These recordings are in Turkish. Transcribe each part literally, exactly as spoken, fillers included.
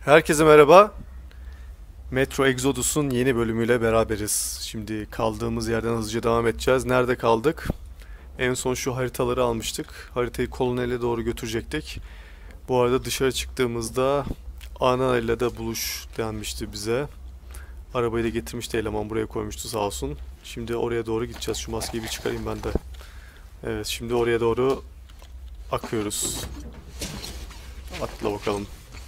Herkese merhaba. Metro Exodus'un yeni bölümüyle beraberiz. Şimdi kaldığımız yerden hızlıca devam edeceğiz. Nerede kaldık? En son şu haritaları almıştık. Haritayı kolonele doğru götürecektik. Bu arada dışarı çıktığımızda Ana ile de buluş denmişti bize. Arabayı da getirmişti, eleman buraya koymuştu sağ olsun. Şimdi oraya doğru gideceğiz. Şu maskeyi bir çıkarayım ben de. Evet, şimdi oraya doğru akıyoruz. Atla bakalım.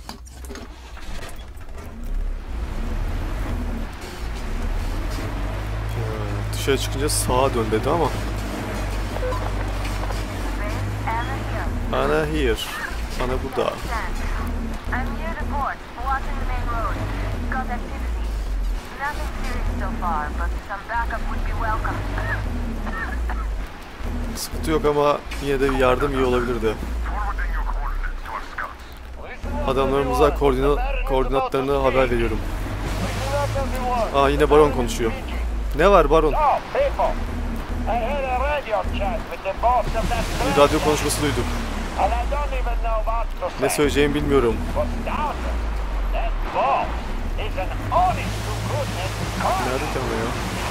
Dışarı çıkınca sağa dön dedi ama. Ana here. Ana burada. Sıkıntı yok ama yine de bir yardım iyi olabilirdi. Adamlarımıza koordinat, koordinatlarını haber veriyorum. Aa, yine Baron konuşuyor. Ne var Baron? Bir radyo konuşması duydum. Ne söyleyeceğimi bilmiyorum. Nerede ki ama ya?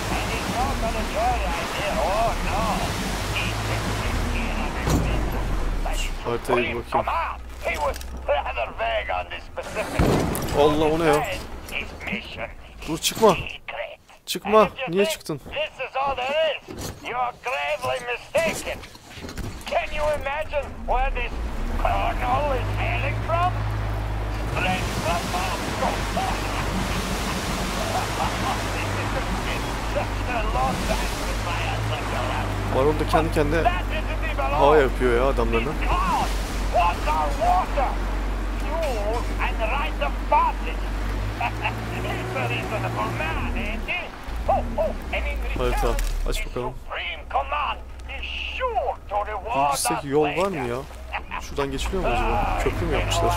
Şu haritaya bir bakayım. Allah, o ne ya? Dur, çıkma. Çıkma. Niye çıktın? Baron da kendi kendine hava yapıyor ya adamlarına. Harita aç bakalım. Yüksek yol var mı ya? Şuradan geçiliyor mu acaba? Köprü mü yapmışlar?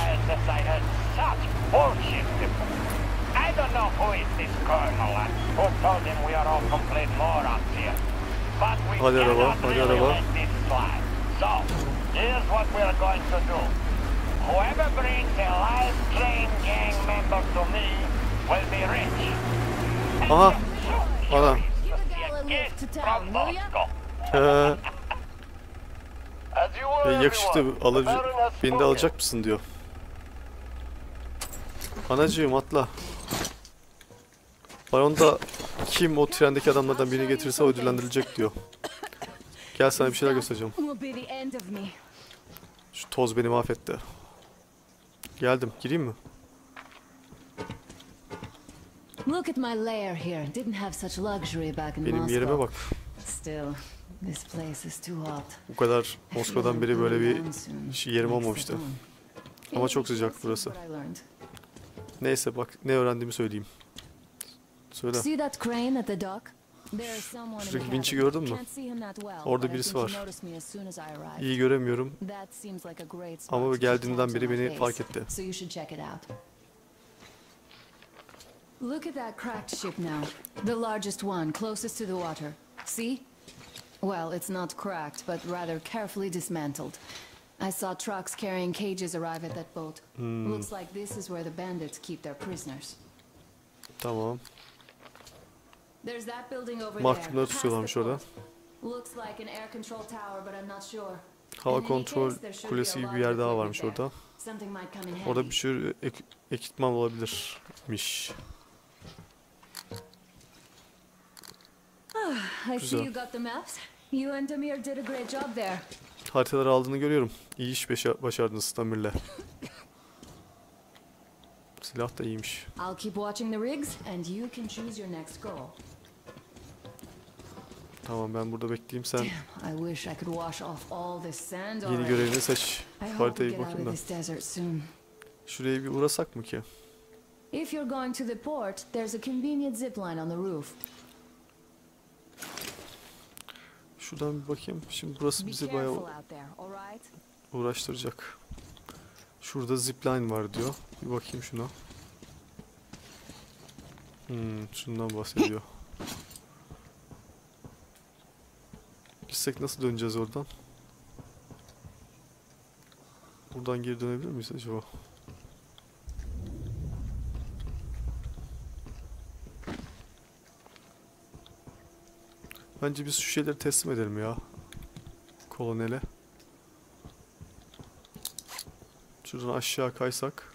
Hadi araba, hadi araba. Aha, ana. Ee, ya yakışıklı, alıcı, beni de alacak mısın diyor. Anacığım atla. Baron da kim o trendeki adamlardan birini getirirse ödüllendirilecek diyor. Gel, sana bir şeyler göstereceğim. Şu toz beni mahvetti. Geldim, gireyim mi? Benim yerime bak. Bu kadar Moskova'dan beri böyle bir şey yerim olmamıştı. Ama çok sıcak burası. Neyse, bak ne öğrendiğimi söyleyeyim. Söyle. Şuradaki vinçi gördün mü? Orada birisi var. İyi göremiyorum. Ama geldiğinden beri beni fark etti. Look at that cracked ship now. The largest one, closest to the water. See? Well, it's not cracked, but rather carefully dismantled. I saw trucks carrying cages arrive at that boat. Hmm. Looks like this is where the bandits keep their prisoners. Tamam. There's that building over there. Mahkumları tutuyorlarmış orada. Looks like an air control tower, but I'm not sure. Hava kontrol kulesi gibi bir yer daha varmış orada. Orada bir sürü ek ekipman olabilirmiş. Güzel. Haritaları aldığını görüyorum. İyi iş başardınız Tamir'le. Silah da iyiymiş. Tamam, ben burada bekleyeyim, sen yeni görevini seç. Haritayı bakayım da. Şuraya bir uğrasak mı ki? Şuradan bir bakayım. Şimdi burası bizi bayağı uğraştıracak. Şurada zipline var diyor. Bir bakayım şuna. Hmm, şundan bahsediyor. Gitsek nasıl döneceğiz oradan? Buradan geri dönebilir miyiz acaba? Bence biz şu şeyleri teslim edelim ya. Kolonele. Şuradan aşağı kaysak.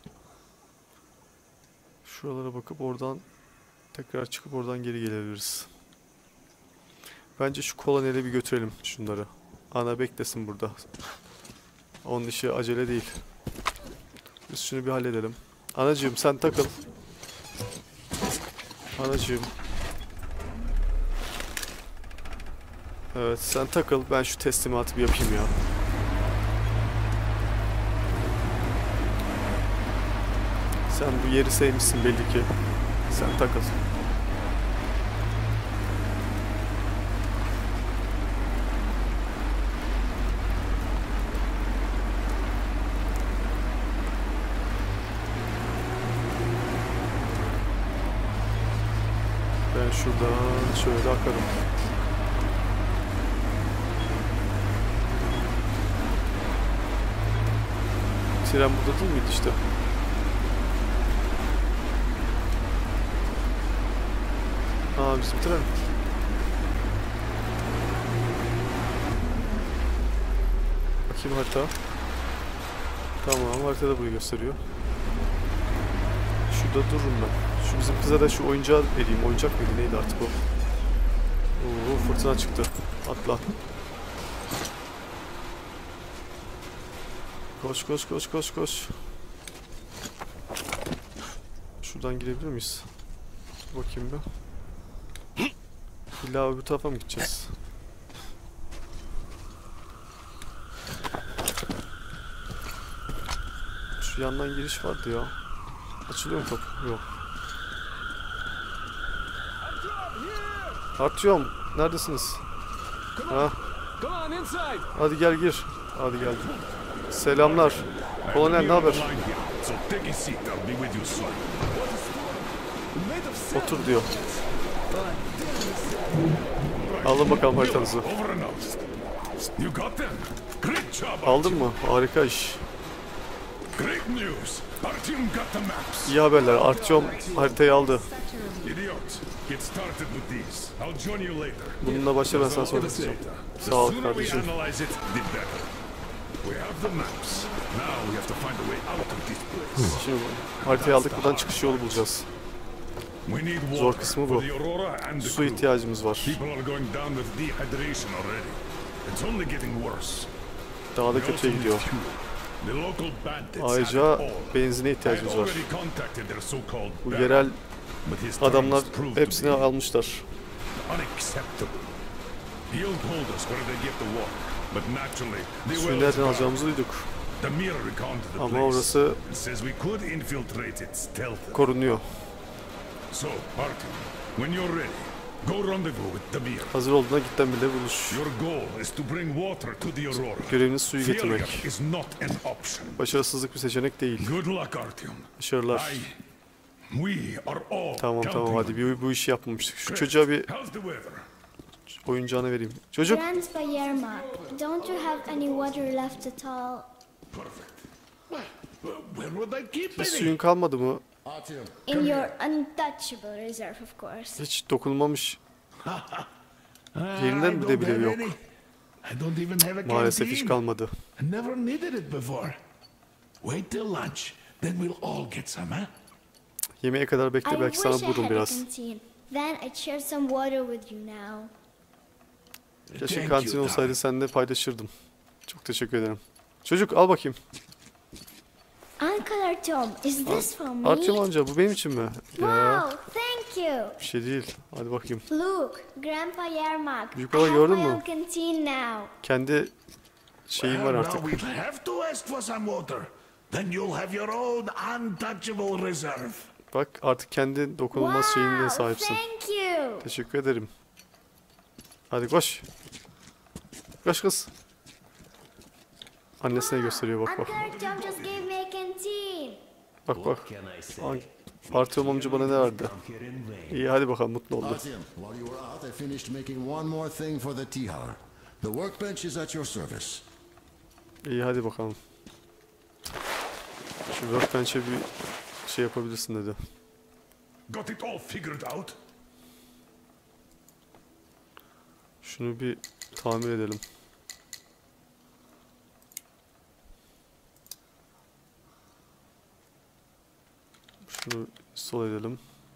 Şuralara bakıp oradan tekrar çıkıp oradan geri gelebiliriz. Bence şu kolonele bir götürelim şunları. Ana beklesin burada. Onun işi acele değil. Biz şunu bir halledelim. Anacığım sen takıl. Anacığım. Evet sen takıl. Ben şu teslimatı bir yapayım ya. Sen bu yeri sevmişsin belli ki. Sen takıl. Ben şuradan şöyle akarım. Tren burada değil miydi işte? Aa bizim tren. Bakayım harita. Tamam haritada burayı gösteriyor. Şurada dururum ben. Şu bizim kıza da şu oyuncağı vereyim. Oyuncak mıydı neydi artık o? Oo fırtına çıktı. Atla. Koş koş koş koş koş. Şuradan girebilir miyiz? Bakayım bir. İlla bu tarafa mı gideceğiz? Şu yandan giriş vardı ya. Açılıyor mu kapı? Yok. Artyom, neredesiniz? Ha? Hadi gel gir. Hadi gel. Selamlar. Kolonel ne haber? Otur diyor. Alın bakalım haritanızı. Aldın mı? Harika iş. İyi haberler. Artyom haritayı aldı. Bununla başla ben sana sonra diyeceğim. Sağ ol kardeşim. Şimdi haritayı aldık, buradan çıkış yolu bulacağız. Zor kısmı bu. Su ihtiyacımız var. Daha da kötüye gidiyor. Ayrıca benzine ihtiyacımız var. Bu yerel adamlar hepsini almışlar. Suyu nereden alacağımızı duyduk. Ama orası korunuyor. Hazır olduğuna git Demir'le buluş. Göreviniz suyu getirmek. Başarısızlık bir seçenek değil. Başarılar. Tamam tamam hadi bir, bu işi yapmamıştık. Şu çocuğa bir oyuncağını vereyim. Çocuk. Grandpa Yermak, don't you have any water left at all? Bir suyun kalmadı mı? In your untouchable reserve, of course. Hiç dokunulmamış yerinden bile bile yok. Maalesef hiç kalmadı. Yemeğe kadar bekle, I belki wish sana I bulurum had a biraz. canteen. Then I'd share some water with you now. Keşke kantin olsaydı seninle paylaşırdım. Çok teşekkür ederim. Çocuk al bakayım. Uncle Artyom, is this for me? Artyom amca bu benim için mi? Ya Wow, thank you. bir şey değil. Hadi bakayım. Look, Grandpa Yermak, Büyük I baba have gördün my mü? own canteen now. Kendi şeyim var artık. Now we'll have to ask for some water. Then you'll have your own untouchable reserve. Bak artık kendi dokunulmaz şeyine Wow, sahipsin. thank you. Teşekkür ederim. Hadi koş. Koş kız. Annesine gösteriyor bak bak. Uncle Artyom just gave me a canteen. Bak bak. Artyom amca bana ne verdi? İyi hadi bakalım mutlu oldu. Artyom, while you were out, I finished making one more thing for the tea hour. The workbench is at your service. İyi hadi bakalım. Şu workbench'e bir şey yapabilirsin dedi. Got it all figured out? Şunu bir tamir edelim. Şunu sol edelim.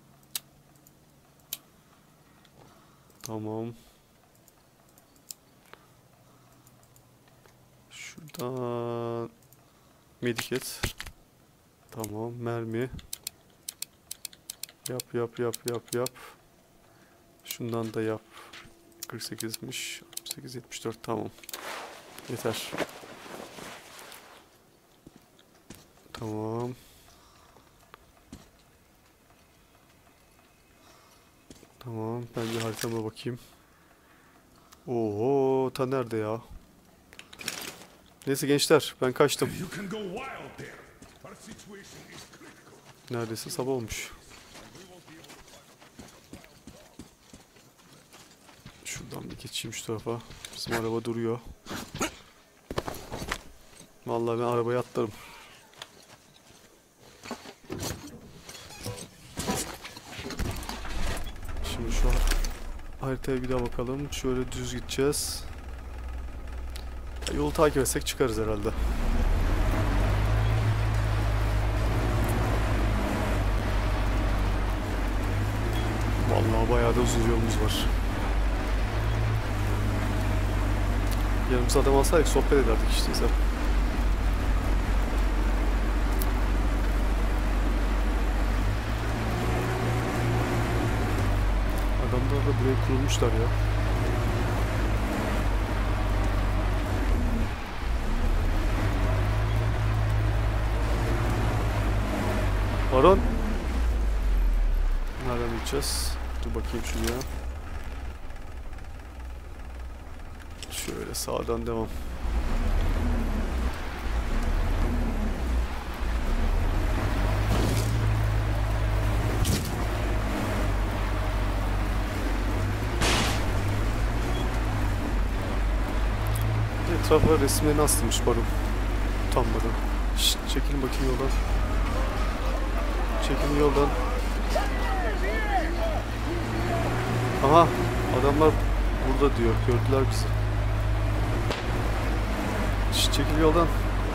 Tamam. Şuradan mediket. Tamam, mermi. Yap yap yap yap yap. Şundan da yap. kırk sekizmiş. altmış sekiz yetmiş dört, tamam. Yeter. Tamam. Tamam, ben bir haritama bakayım. Oho, ta nerede ya? Neyse gençler, ben kaçtım. Neredeyse sabah olmuş. Şuradan bir geçeyim şu tarafa. Bizim araba duruyor. Vallahi ben arabaya atlarım. Şimdi şu haritaya bir daha bakalım. Şöyle düz gideceğiz. Yolu takip etsek çıkarız herhalde. Vallahi bayağı da uzun yolumuz var. Yanımıza adam alsaydık sohbet ederdik işte. Adamlar da buraya kurulmuşlar ya. Baron. Nereden gideceğiz? Dur bakayım şuraya. Şöyle sağdan devam. Etrafa resimlerini astırmış Baron. Utanmadan. Şşt, çekilin bakayım yoldan. Çekilin yoldan. Aha, adamlar burada diyor. Gördüler bizi. Şşt, çekil yoldan.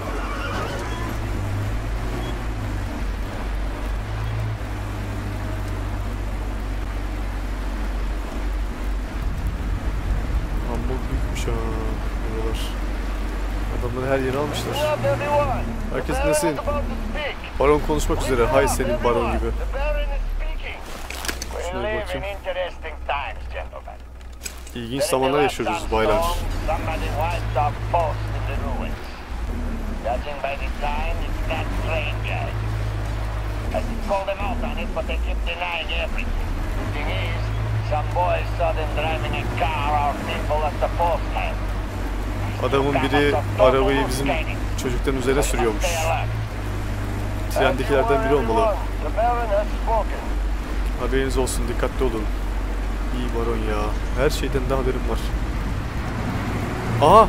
Hamburg büyükmüş ha. Buralar. Adamları her yere almışlar. Herkes nesin? Baron konuşmak üzere. Hay senin baron gibi. Şuna bir bakayım. İlginç zamanlar yaşıyoruz baylar. Adamın biri arabayı bizim çocukların üzerine sürüyormuş. Trendekilerden biri olmalı. Haberiniz olsun, dikkatli olun. İyi baron ya. Her şeyden de haberim var. Aha!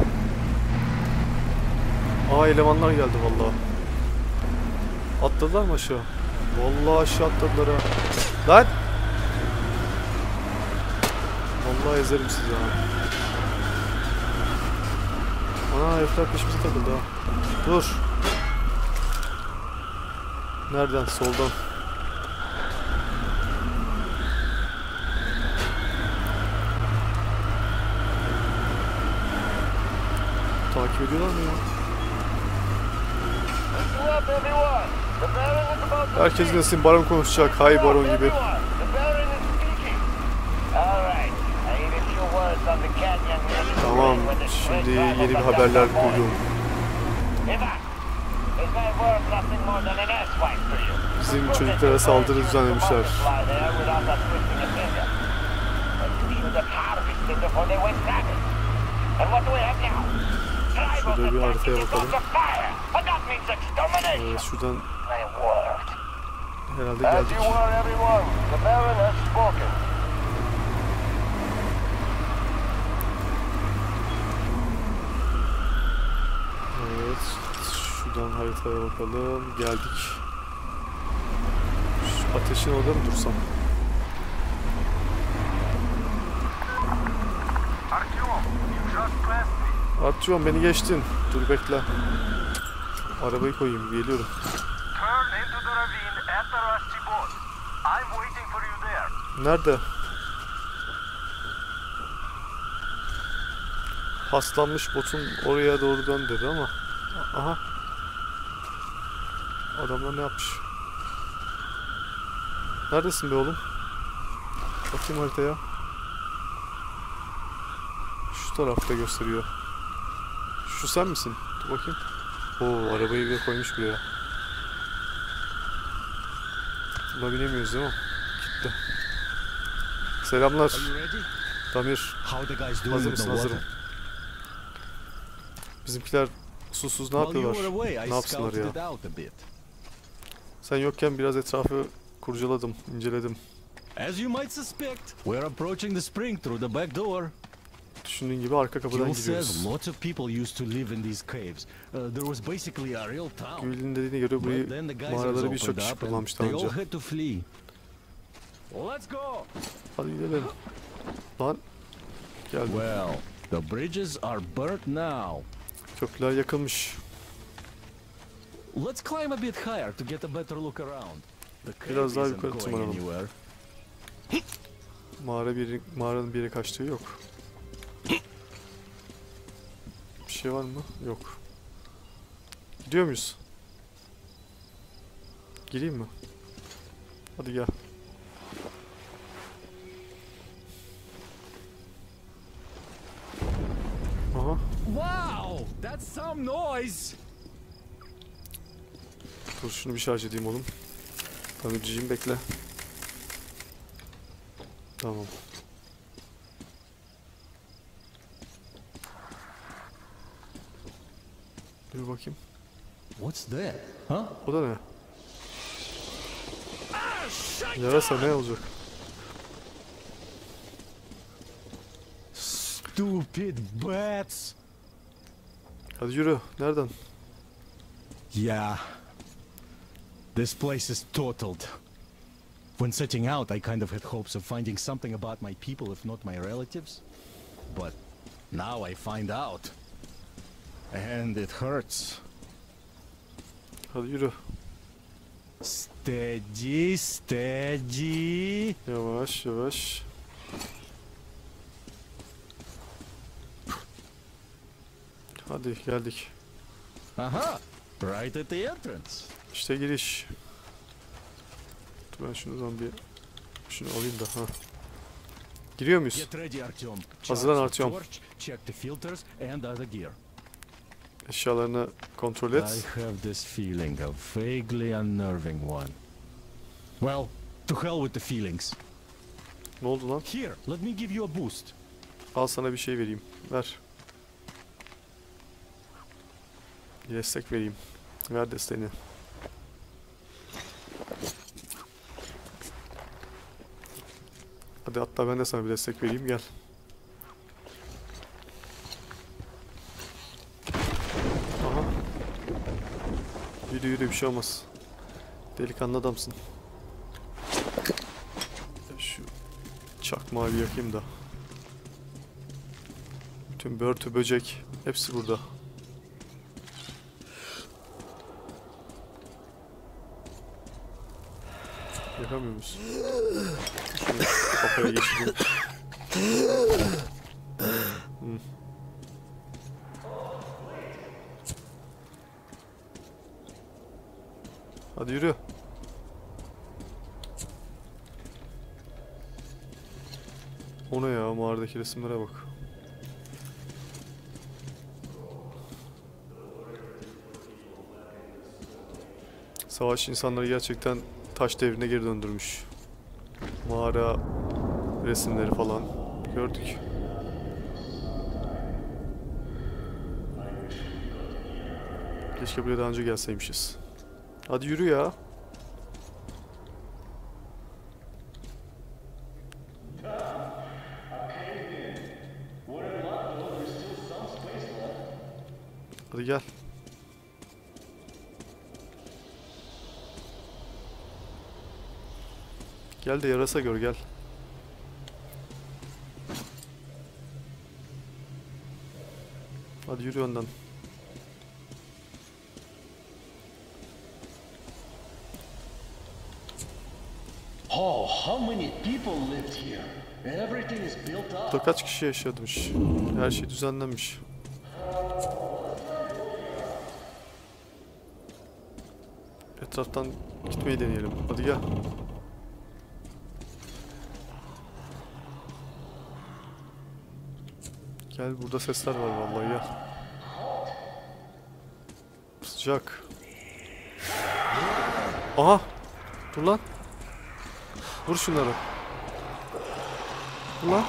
Aa, elemanlar geldi vallahi. Atladılar mı aşağı? Vallahi aşağı atladılar ha. Lan! Vallahi ezerim sizi ha. Ana, herifler peşimize takıldı ha. Dur. Nereden? Soldan. Takip ediyorlar mı ya? Herkes nesin? Baron konuşacak. Hay baron gibi. Tamam. Şimdi yeni bir haberler duydum. Bizim çocuklara saldırı düzenlemişler. Şurada bir haritaya bakalım. Evet, şuradan herhalde geldik. Evet, şuradan haritaya bakalım. Geldik. Şu ateşin orada mı dursam? Artyom beni geçtin. Dur bekle. Arabayı koyayım. Geliyorum. Turn into the ravine at the rusty boat. I'm waiting for you there. Nerede? Paslanmış botun oraya doğru dön dedi ama. Aha. Adamlar ne yapmış? Neredesin be oğlum? Bakayım haritaya. Şu tarafta gösteriyor. Şu sen misin? Dur bakayım. Oo, arabayı bile koymuş buraya. Buna binemiyoruz değil mi? Gitti. Selamlar. Damir. Hazır mısın? Hazırım. Bizimkiler susuz ne yapıyorlar? Ne yapsınlar ya? Sen yokken biraz etrafı kurcaladım, inceledim. As you might suspect, we're approaching the spring through the back door. Düşündüğün gibi arka kapıdan Gil giriyoruz. says lots of people used to live in these caves. Uh, there was basically a real town. Gül'ün dediğine göre But burayı then the geysers mağaraları birçok opened kişi up and kullanmış daha they all önce. had to flee. Let's go. Hadi gidelim. Lan. Geldim. Well, the bridges are burnt now. Köprüler yakılmış. Let's climb a bit higher to get a better look around. The cave Biraz daha isn't yukarı going tırmanalım. anywhere. Mağara bir, mağaranın bir yere kaçtığı yok. Bir şey var mı? Yok. Gidiyor muyuz? Gireyim mi? Hadi gel. Aha. Wow, that's some noise. Dur şunu bir şarj edeyim oğlum. Tamirciciğim bekle. Tamam. Dur bakayım. What's that? Huh? O da ne? Yarasa ne olacak? Stupid bats. Hadi yürü. Nereden? Yeah. This place is totaled. When setting out, I kind of had hopes of finding something about my people, if not my relatives. But now I find out. And it hurts. Hadi yürü. Steady, steady. Yavaş yavaş. Hadi geldik. Aha! Right at the entrance. İşte giriş. Dur ben şunu zaman bir şunu alayım da ha. Giriyor muyuz? Get ready, Artyom. Hazırlan Charge the Artyom. torch, check the filters and other gear. Eşyalarını kontrol et. I have this feeling, a vaguely unnerving one. Well, to hell with the feelings. Ne oldu lan? Here, let me give you a boost. Al sana bir şey vereyim. Ver. Bir destek vereyim. Ver desteğini. Hadi hatta ben de sana bir destek vereyim gel. Aha. Yürü yürü bir şey olmaz. Delikanlı adamsın. Şu çakmağı bir yakayım da. Bütün börtü böcek hepsi burada. Yakamıyor musun? Şunu kafaya geçireyim. Hmm. Hadi yürü. O ne ya, mağaradaki resimlere bak. Savaş insanları gerçekten taş devrine geri döndürmüş. Mağara resimleri falan gördük. Keşke buraya daha önce gelseymişiz. Hadi yürü ya. Hadi gel. Gel de yarasa gör gel. Hadi yürü önden. Oh, how many people lived here? Everything is built up. Burada kaç kişi yaşamış? Her şey düzenlenmiş. Etraftan gitmeyi deneyelim. Hadi gel. Gel, burada sesler var vallahi, gel. Sıcak. Aha! Dur lan. Vur şunları. Vur lan.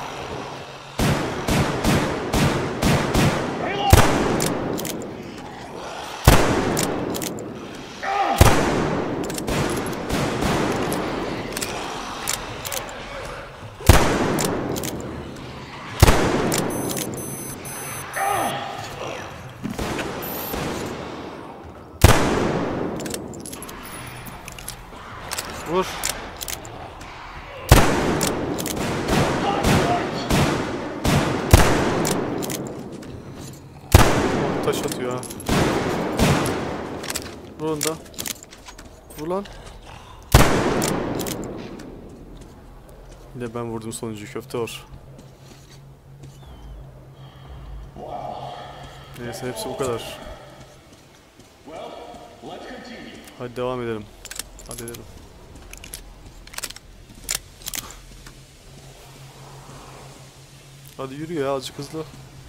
Vur. Taş atıyor ha. Vur onu da. Vur lan. Yine ben vurdum sonuncu, köfte var. Neyse, hepsi bu kadar. Hadi devam edelim. Hadi edelim. Hadi yürü ya, azıcık hızlı.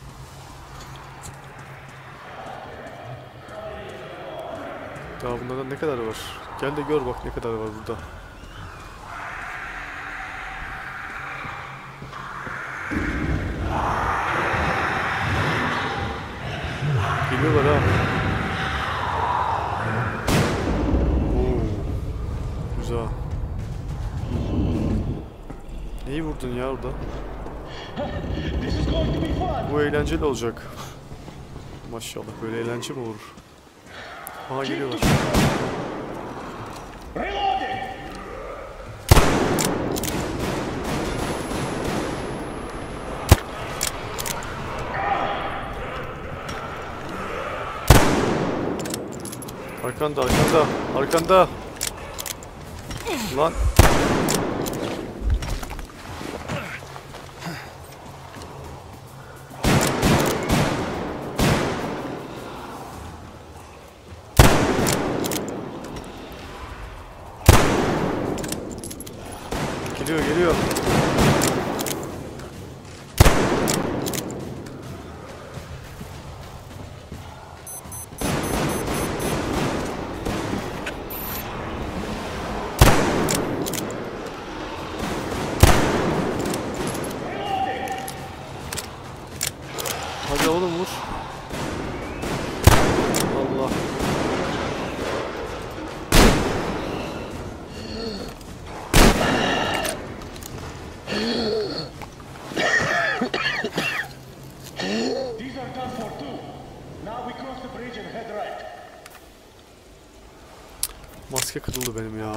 Daha bunlardan ne kadar var? Gel de gör bak ne kadar var burada. Geliyorlar ha. Oo. Güzel. Neyi vurdun ya orada? Bu eğlenceli olacak. Maşallah, böyle eğlence mi olur? Aha, geliyorlar. Arkanda, arkanda, arkanda. Lan. Geliyor, geliyor. Hadi oğlum, vur. Allah. These are done for two. Now we cross the bridge and head right. Maske kırıldı benim ya.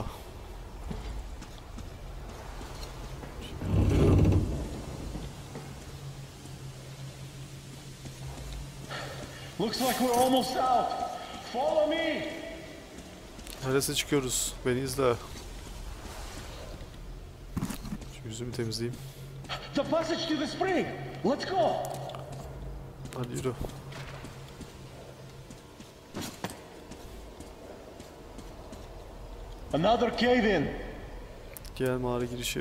Looks like we're almost out. Follow me. Neresi çıkıyoruz? Beni izle. Şu yüzümü temizleyeyim. The passage to the spring. Let's go. Hadi yürü. Another cave in. Gel, mağara girişi.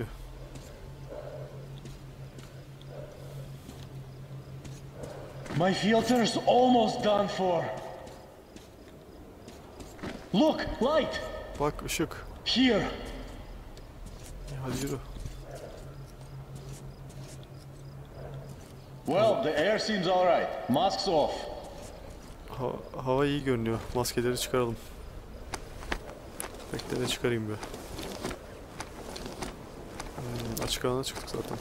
My filter's almost done for. Look, light. Bak, ışık. Here. Hadi yürü. Well, the air seems all right. Masks off. Ha hava iyi görünüyor. Maskeleri çıkaralım. Bekle de çıkarayım bir. Hmm, açık alana çıktık zaten.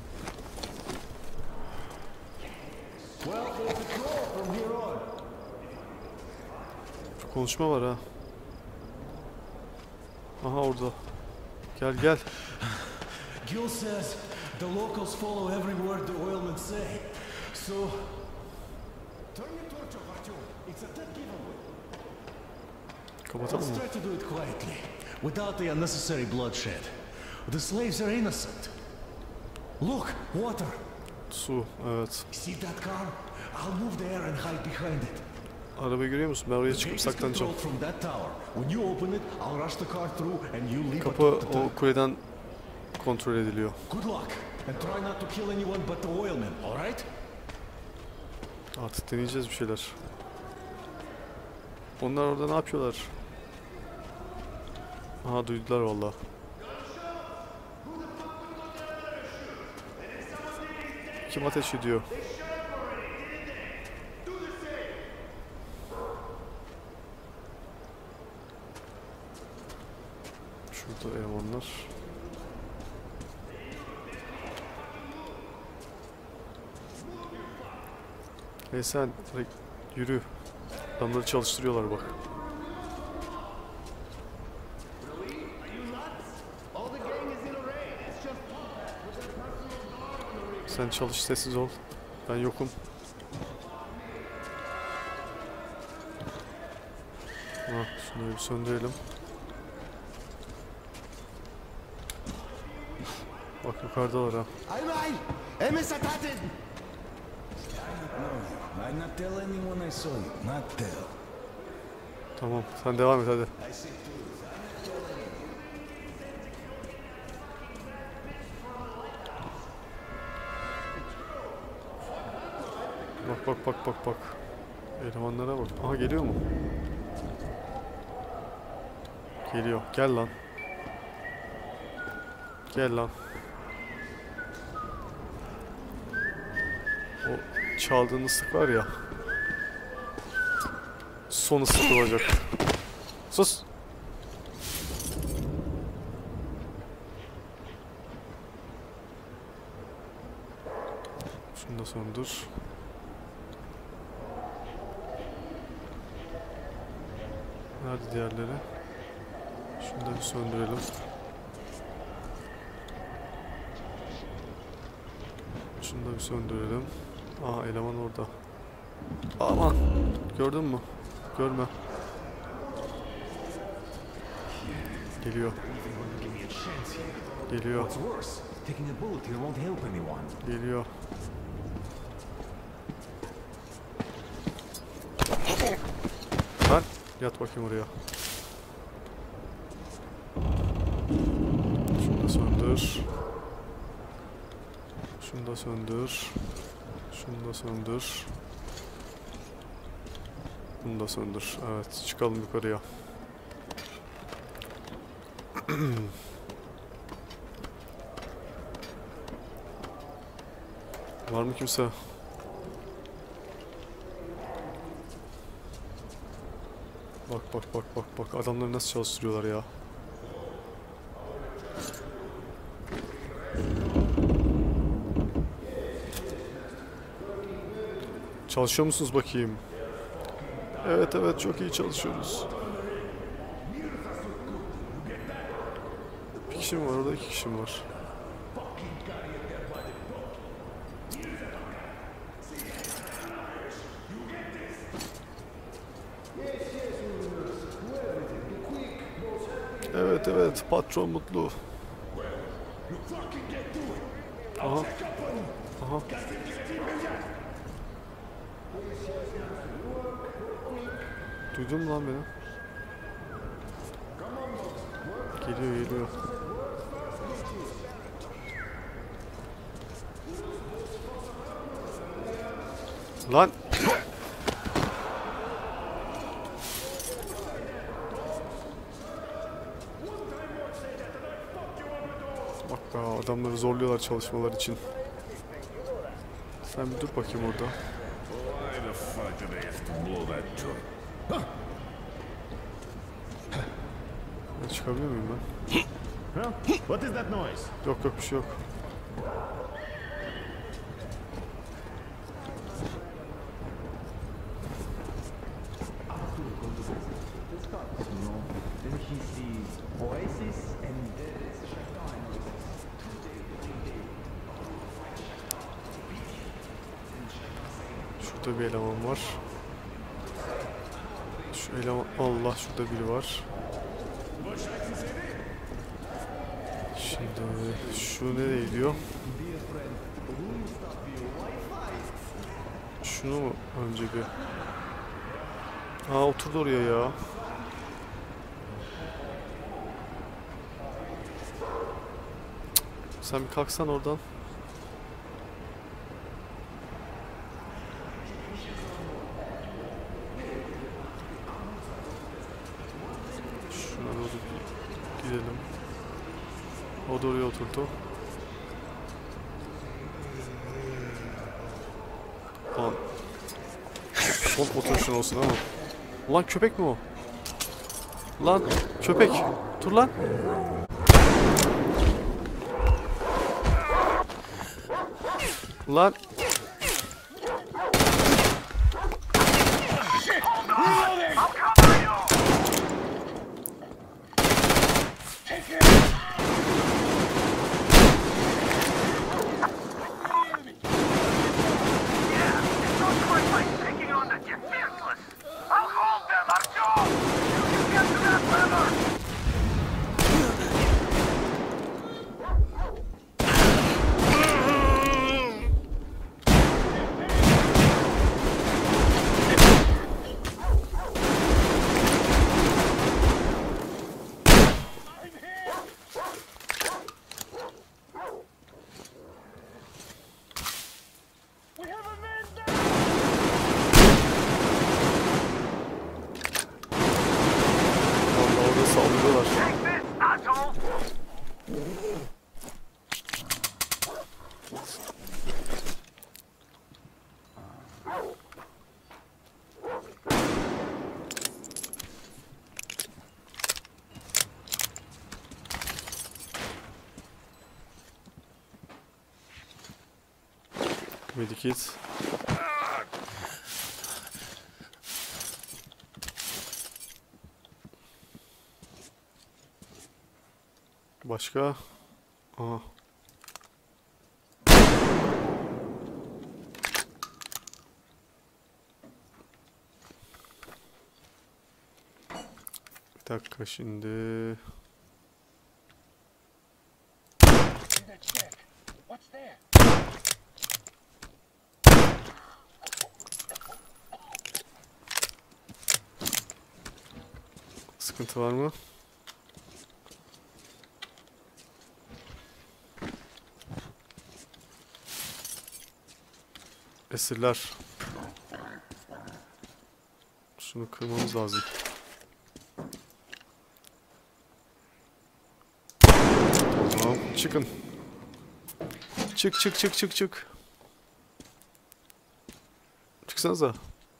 Bir konuşma var ha. Aha, orada. Gel gel. Gil says the locals follow every word the oilmen say. So, Kapatalım Let's mı? try to do it quietly, without the unnecessary bloodshed. The slaves are innocent. Look, water. Su, evet. See that car? I'll move there and hide behind it. Arabayı görüyor musun? Ben oraya The çıkıp gate is saklanacağım. controlled from that tower. When you open it, I'll rush the car through and you leave Kapı at the time. o kuleden kontrol ediliyor. Good luck, and try not to kill anyone but the oilmen, all right? Artık deneyeceğiz bir şeyler. Onlar orada ne yapıyorlar? Aha, duydular valla. Kim ateş ediyor? Şurada elemanlar. Hey sen, direkt yürü. Adamları çalıştırıyorlar bak. Sen çalış, sessiz ol. Ben yokum. Ha, şunu bir söndürelim. Bak yukarıdalar ha. Einmal! Emes Ataten! No, not tell anyone I saw you. Not tell. Tamam, sen devam et hadi. Bak bak bak bak bak. Elemanlara bak. Aha, geliyor mu? Geliyor. Gel lan. Gel lan. O çaldığın ıslık var ya. Son ıslık olacak. Sus. Şunu da söndür. Nerede diğerleri? Şunu da bir söndürelim. Şunu da bir söndürelim. Aa, eleman orada. Aman! Gördün mü? Görme. Geliyor. Geliyor. Geliyor. Lan! Yat bakayım oraya. Şunu da söndür. Şunu da söndür. Şunu da söndür. Bunu da söndür. Evet, çıkalım yukarıya. Var mı kimse? Bak bak bak bak bak, adamları nasıl çalıştırıyorlar ya. Çalışıyor musunuz bakayım? Evet evet, çok iyi çalışıyoruz. Bir kişi mi var orada, iki kişi mi var? Evet evet, patron mutlu. Aha. Aha. Duydun mu lan beni? Geliyor geliyor. Lan! Bak be, adamları zorluyorlar çalışmalar için. Sen bir dur bakayım orada. Why the fuck do they have to blow that joint? Ben çıkabiliyor muyum ben? What is that noise? Yok yok, bir şey yok. Şurada bir eleman var. Şu eleman... Allah, şurada biri var. Şimdi şu nereye gidiyor? Şunu mu önce bir... Aa, oturdu oraya ya. Sen bir kalksan oradan. Şuna doğru bir gidelim. O da oraya oturdu. Lan. Son oturuşun olsun ama. Ulan köpek mi o? Lan köpek. Dur lan. Lan. Medikit. Başka? Aha. Bir dakika şimdi. Sıkıntı var mı? Esirler. Şunu kırmamız lazım. Tamam, çıkın. Çık çık çık çık çık. Çıksanıza.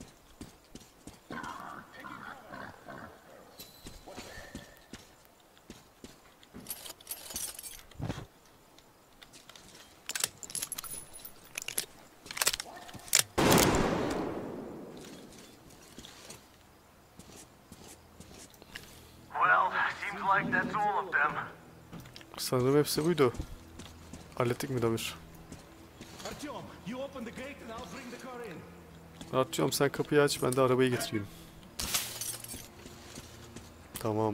Sanırım hepsi buydu. Hallettik mi Damir? Artyom, sen kapıyı aç, ben de arabayı getireyim. Tamam.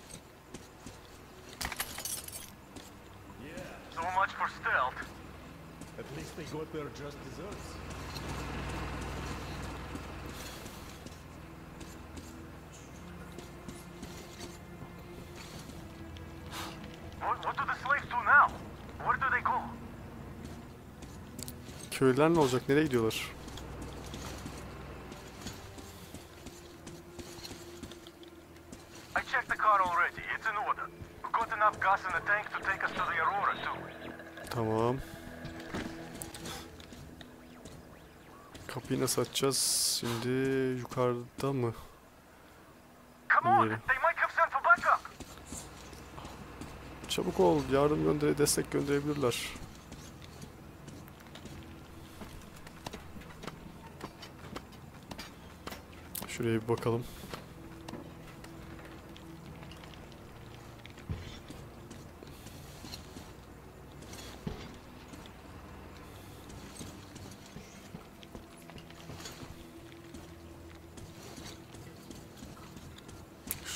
So much for stealth. At least they got their just desserts. What, what do the slaves do now? Where do they go? Köylüler ne olacak? Nereye gidiyorlar? I checked the car already. It's in order. We've got enough gas in the tank to take us to the Aurora too. Tamam. Kapıyı nasıl açacağız? Şimdi yukarıda mı? Come on, Yeri. they might have sent for backup. Çabuk ol, yardım göndere, destek gönderebilirler. Şuraya bir bakalım.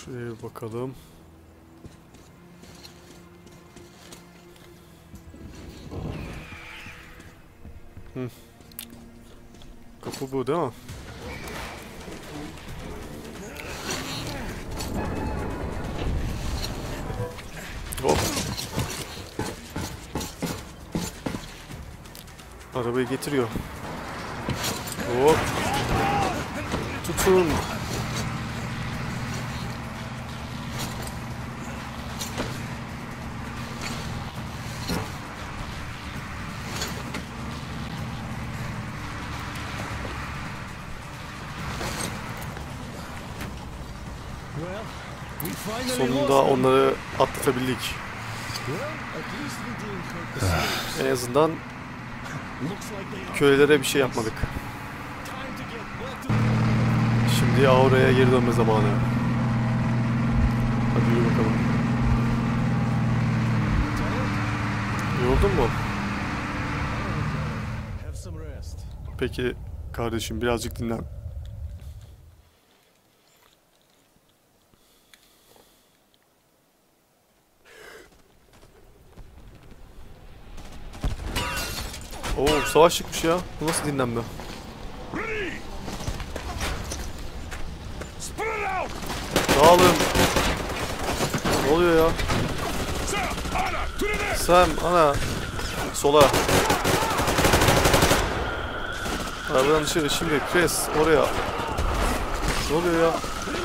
Şuraya bir bakalım. Hı. Kapı bu değil mi? Hop. Arabayı getiriyor. Hop. Tutun. Sonunda onları atlatabildik. En azından kölelere bir şey yapmadık. Şimdi Aura'ya geri dönme zamanı. Hadi yürü bakalım. Yoruldun mu? Peki kardeşim, birazcık dinlen. Oo, savaş çıkmış ya. Bu nasıl dinlenme? Dağılın. Ne oluyor ya? Sam, ana. Sola. Arabadan dışarı şimdi. Chris, oraya. Ne oluyor ya?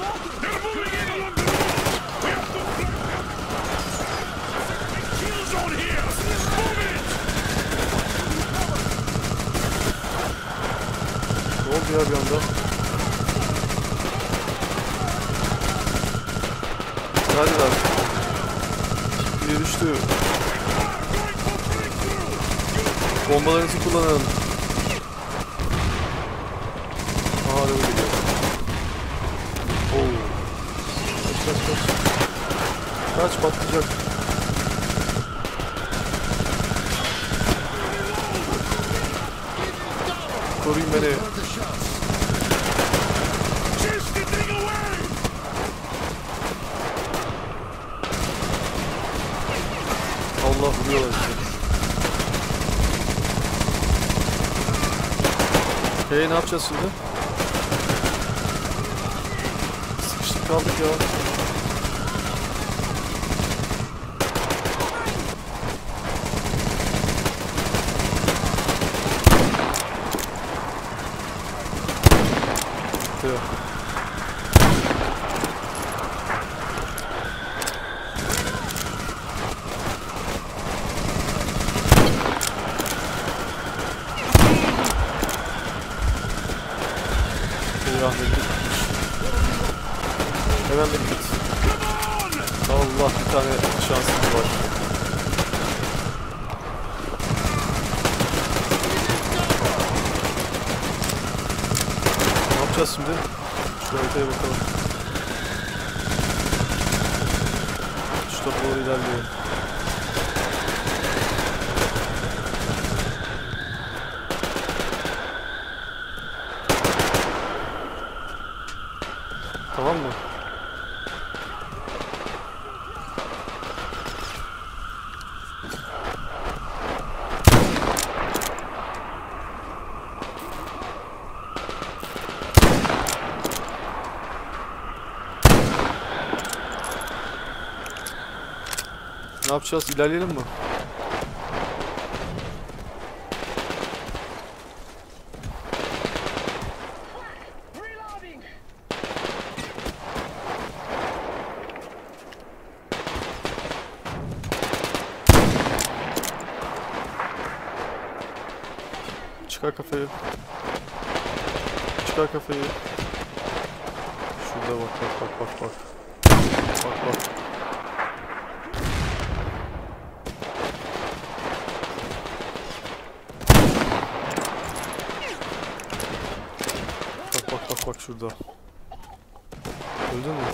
Ne oldu ya bir anda? Hadi lan. Biri düştü. Bombalarınızı kullanın. Aa, araba geliyor. Oo. Kaç kaç kaç. Kaç, patlayacak. Koruyun beni. Allah, vuruyorlar bizi. Hey, ne yapacağız şimdi? Sıkıştık kaldık ya. Bitti. Hemen bir git. Allah, bir tane şansımız var. Ne yapacağız şimdi? Şu haritaya bakalım. Şu tarafa doğru ilerleyelim. Tamam mı? Ne yapacağız? İlerleyelim mi? Çıkar kafayı. Çıkar kafayı. Şurada bak bak bak bak bak. Bak bak. Bak bak bak bak şurada. Öldün mü?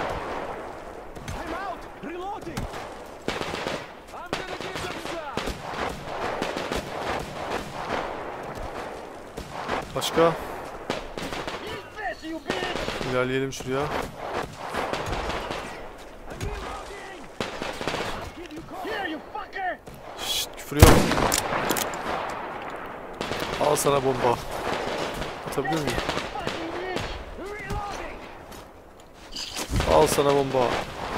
Başka? İlerleyelim şuraya. Küfür yok. Al sana bomba. Atabilir miyim? Al sana bomba.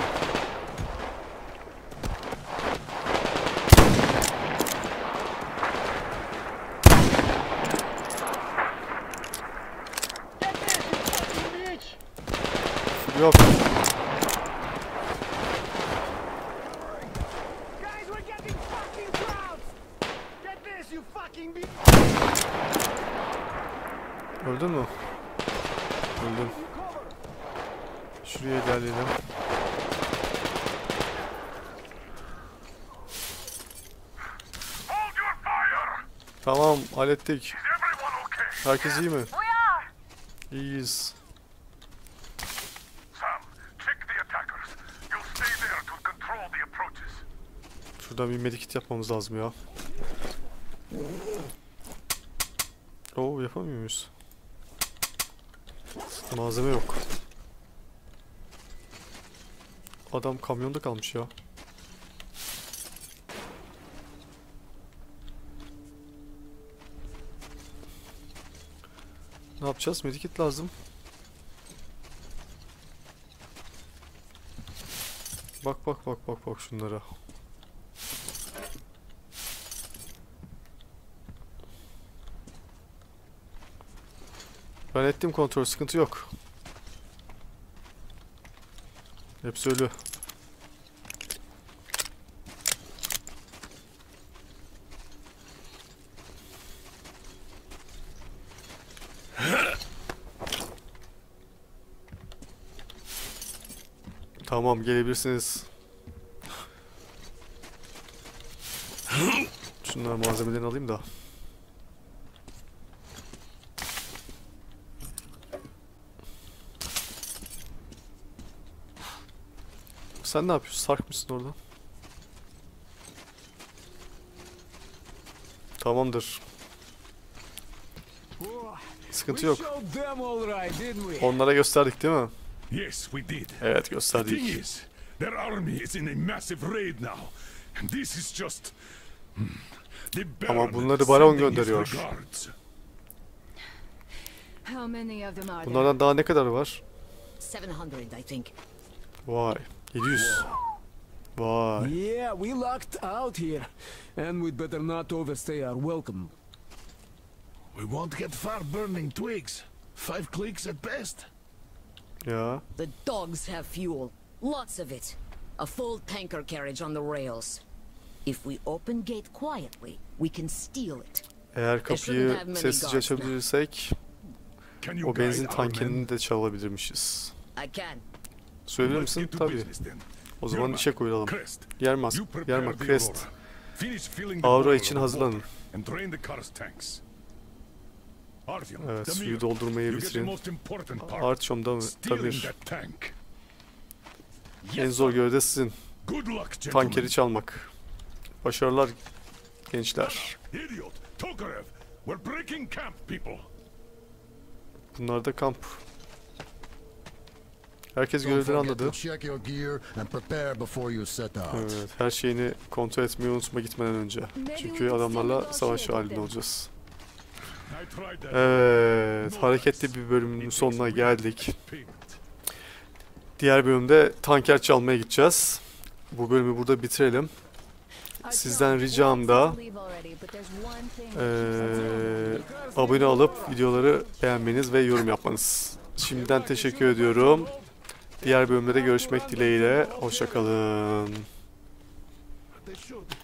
Küfür yok. Öldün mü? Öldüm. Şuraya ilerleyelim. Tamam, hallettik. Herkes iyi mi? İyiyiz. Şuradan bir medikit yapmamız lazım ya. Oo, yapamıyor muyuz? Malzeme yok. Adam kamyonda kalmış ya. Ne yapacağız? Medikit lazım. Bak bak bak bak bak şunlara. Ben ettim kontrol, sıkıntı yok. Hepsi ölü. Tamam, gelebilirsiniz. Şunlar malzemelerini alayım da. Sen ne yapıyorsun? Sark mısın orada? Tamamdır. Sıkıntı yok. Onlara gösterdik değil mi? Yes, we did. Evet, The gösterdik. thing is, their army is in a massive raid now. And this is just the Ama Baron bunları Baron sending his gönderiyor. regards. How many of them are there? Bunlardan daha ne kadar var? seven hundred, I think. Vay. yedi yüz. Vay. Yeah, we locked out here. And we'd better not overstay our welcome. We won't get far burning twigs. Five clicks at best. Ya. The dogs have fuel. Lots of it. A full tanker carriage on the rails. If we open gate quietly, we can steal it. Eğer kapıyı sessizce açabilirsek Can you o benzin guide our men? tankini de çalabilirmişiz. I can. Söyler Let's misin? get to Tabii. business then. O zaman Yermak, işe koyulalım. Crest, Yermak, you prepare Yermak, the Crest. Aurora. Finish filling the Aurora boiler için with hazırlanın. water and drain the car's tanks. Artyom, Evet, Damir, suyu doldurmayı you get the bitirin. most important part. Artyom da Stealing Damir. that tank. En zor görev de sizin. Good luck, gentlemen. Tankeri çalmak. Başarılar gençler. Idiot, Tokarev, we're breaking camp, people. Bunlar da kamp. Herkes Don't görevleri forget anladı. to check your gear and prepare before you set out. Evet, her şeyini kontrol etmeyi unutma gitmeden önce. Çünkü adamlarla savaş halinde olacağız. I tried that. Evet, hareketli bir bölümün sonuna geldik. Diğer bölümde tanker çalmaya gideceğiz. Bu bölümü burada bitirelim. Sizden ricam da eee abone olup videoları beğenmeniz ve yorum yapmanız. Şimdiden teşekkür ediyorum. Diğer bölümde de görüşmek dileğiyle. Hoşça kalın. They should.